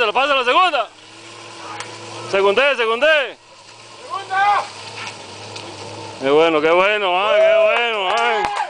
pásalo, la segunda. Segundé. ¡Segunda! Qué bueno, qué bueno, qué bueno,